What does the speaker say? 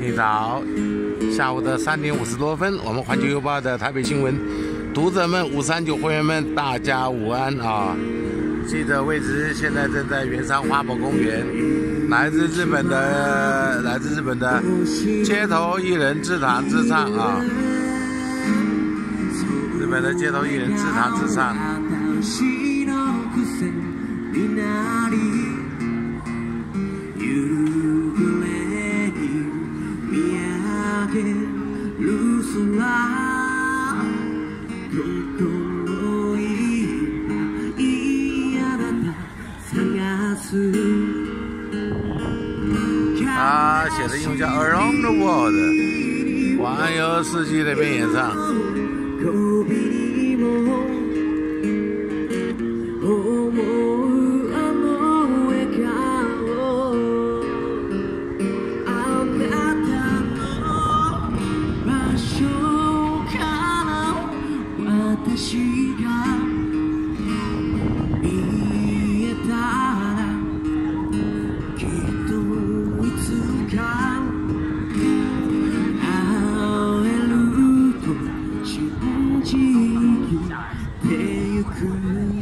你早，下午的3点50多分，我们环球邮报的台北新闻读者们、539会员们，大家午安啊！记者位置现在正在圆山花博公园，来自日本的街头艺人自弹自唱啊！日本的街头艺人自弹自唱。 他写的英文叫 Around the World， 环游世界那边演唱。 信じてゆく